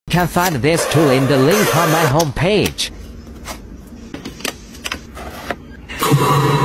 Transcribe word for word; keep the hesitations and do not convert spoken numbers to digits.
Can find this tool in the link on my homepage.